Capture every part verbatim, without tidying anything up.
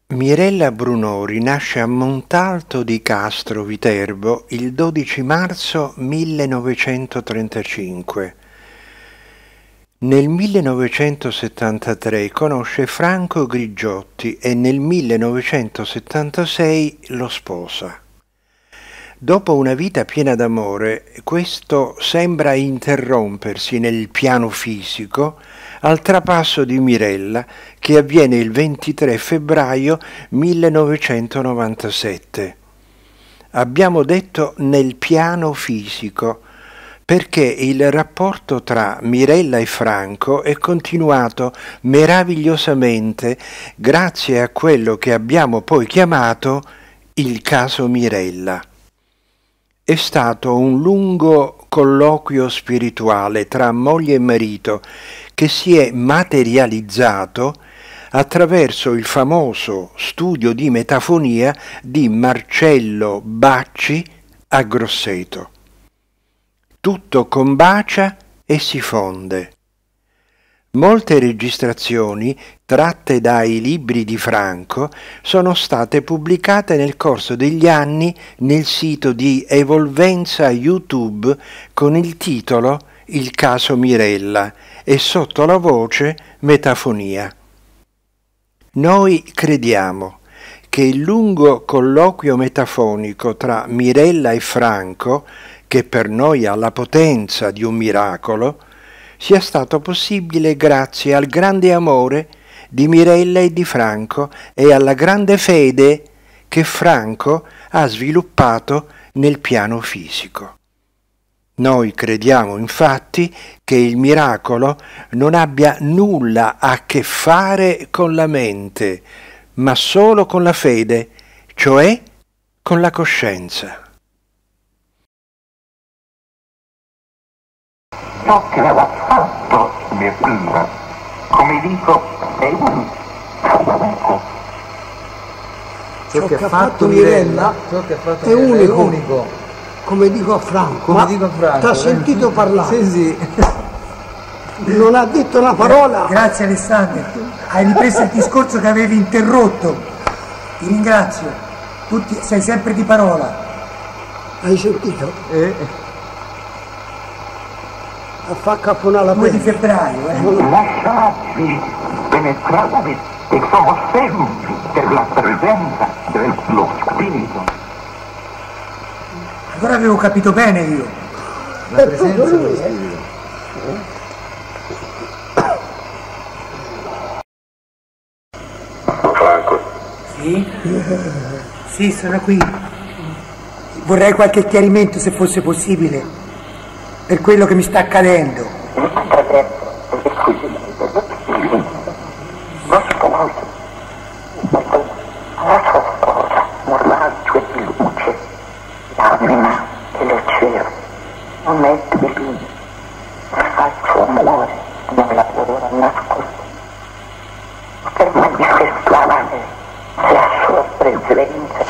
Mirella Brunori nasce a Montalto di Castro Viterbo il dodici marzo millenovecentotrentacinque. Nel millenovecentosettantatré conosce Franco Grigiotti e nel millenovecentosettantasei lo sposa. Dopo una vita piena d'amore, questo sembra interrompersi nel piano fisico al trapasso di Mirella, che avviene il ventitré febbraio millenovecentonovantasette. Abbiamo detto nel piano fisico perché il rapporto tra Mirella e Franco è continuato meravigliosamente grazie a quello che abbiamo poi chiamato il caso Mirella. È stato un lungo colloquio spirituale tra moglie e marito che si è materializzato attraverso il famoso studio di metafonia di Marcello Bacci a Grosseto. Tutto combacia e si fonde. Molte registrazioni tratte dai libri di Franco sono state pubblicate nel corso degli anni nel sito di Evolvenza YouTube con il titolo Il caso Mirella e sotto la voce Metafonia. Noi crediamo che il lungo colloquio metafonico tra Mirella e Franco, che per noi ha la potenza di un miracolo, sia stato possibile grazie al grande amore di Mirella e di Franco e alla grande fede che Franco ha sviluppato nel piano fisico. Noi crediamo infatti che il miracolo non abbia nulla a che fare con la mente, ma solo con la fede, cioè con la coscienza. Ciò che aveva fatto Mirella, come dico, è un ecco. Ciò che ha fatto Mirella è unico, unico, come dico a Franco. Come dico a Franco. Ti ha sentito parlare? Sì, sì. Non ha detto una parola. Grazie Alessandro, hai ripreso il discorso che avevi interrotto. Ti ringrazio. Tu ti, sei sempre di parola. Hai sentito? Eh. A far caponare la due di pelle. febbraio, eh. Lasciarvi penetrare e sono sempre per la presenza dello Spirito. Allora avevo capito bene io. La presenza dello Spirito. Franco. Sì? Sì, sono qui. Vorrei qualche chiarimento se fosse possibile per quello che mi sta accadendo. Non sposo, la sua sposa, un raggio di luce, l'anima e lo cielo, non è più lì, faccio amore, non lavoro nascosto, per manifestare la sua presenza.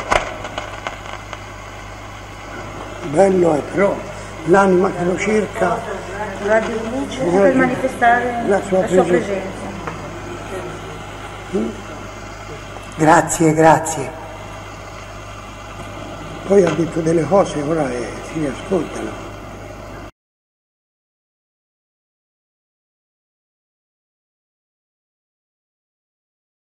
Bello è però l'anima che lo cerca, raggio di luce per manifestare la sua la sua presenza. presenza. Grazie, grazie. Poi ha detto delle cose, ora eh, si ascoltano.